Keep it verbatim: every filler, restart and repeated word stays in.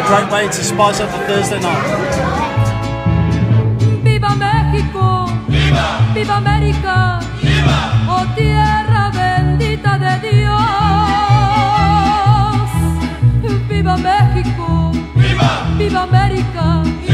a great way to spice up the Thursday night. Viva México, viva, viva América, viva, oh tierra bendita de Dios. Viva México, viva, viva América.